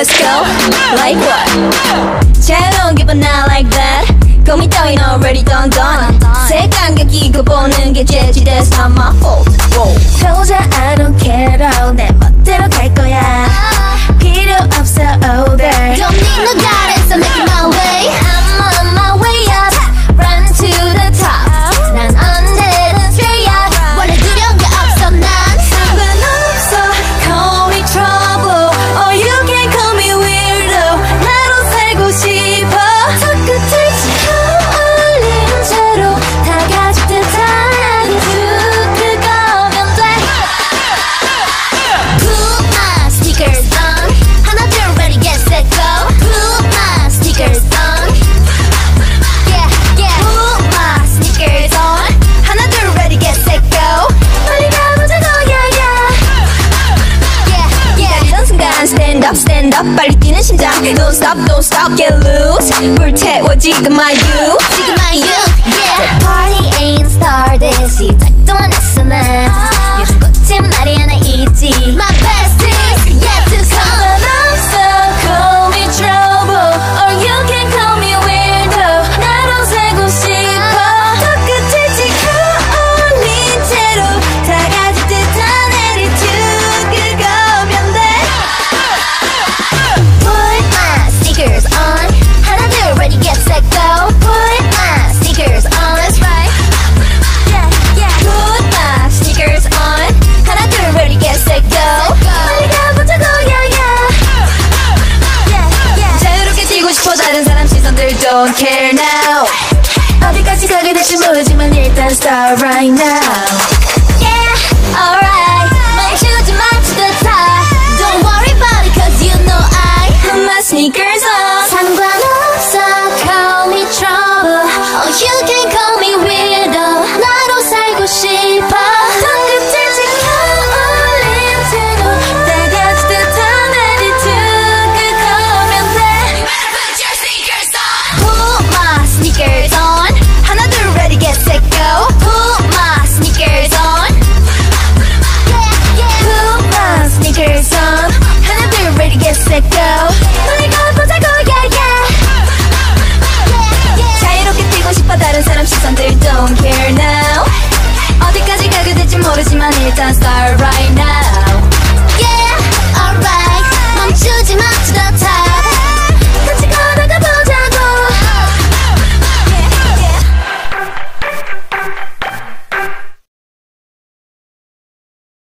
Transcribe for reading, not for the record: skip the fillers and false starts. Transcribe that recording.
let's go. Like what? I don't give a not like that. Call me down, already done. 색감격 끼고 보는 게 재지, that's not my fault. 도저 I don't care though. 내 멋대로 갈 거야. 필요 없어 over. Don't need no guidance, I'm making my way. I'm on my way up, run to the top. 난 언제든 straight up. 원래 두려운 게 없어 난. 상관없어, call me trouble, or you can call me weirdo. 나로 살고 싶어. 저 끝을 지켜 올린 채로 다 가질 듯한 attitude, 그거면 돼. Put my sneakers on. 하나 둘 ready get set go. Put my sneakers on. Yeah yeah. Put my sneakers on. 하나 둘 ready get set go. 빨리 가보자고 yeah yeah. Yeah yeah. 이런 순간 stand up 빨리 뛰는 심장. Don't stop get loose. 불태워 지금 my youth. Yeah. The party ain't started. 시작도 안 했어 난. 요즘 꽃은 말이 하나 있지. My besties yet to come. 상관없어, call me trouble, or you can call me weirdo. 나로 살고 싶어. 저 끝을 지켜 올린 채로 다 가질 듯한 attitude, 그거면 돼. Put my sneakers on. 하나 둘 ready get set go. Put my sneakers on. That's right. Yeah yeah. Put my sneakers on. 하나 둘 ready get set go. 빨리 가보자고 yeah yeah. 자유롭게 뛰고 싶어. 다른 사람 시선들 don't care now. 어디까지 가게 될지 모르지만 일단 start right now. Yeah alright. 멈추지 마 to the top. Don't worry about it cause you know I put my sneakers on. 상관없어, call me trouble, or you can call me weirdo. 나로 살고 싶어. 저 끝을 지켜 올린 채로 다 같이 듯한 attitude, 그거면 돼. Put your sneakers on. Put my sneakers on. 하나 둘 ready get set go. Put my sneakers on. Yeah yeah. Put my sneakers on. 하나 둘 ready get set go. 빨리 가보자고 yeah yeah. 자유롭게 뛰고 싶어. 다른 사람 시선들 don't care now. 어디까지 가게 될지 모르지만 일단 start right now.